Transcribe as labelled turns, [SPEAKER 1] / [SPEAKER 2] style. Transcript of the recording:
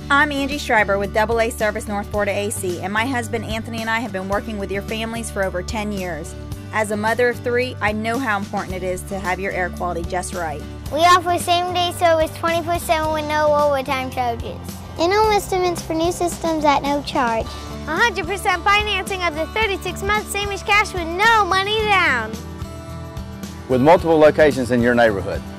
[SPEAKER 1] I'm Angie Schreiber with AAService North Florida AC, and my husband Anthony and I have been working with your families for over 10 years. As a mother of 3, I know how important it is to have your air quality just right.
[SPEAKER 2] We offer same-day service 24/7 with no overtime charges. In-home estimates for new systems at no charge. 100% financing up to 36 months, same as cash with no money down.
[SPEAKER 3] With multiple locations in your neighborhood.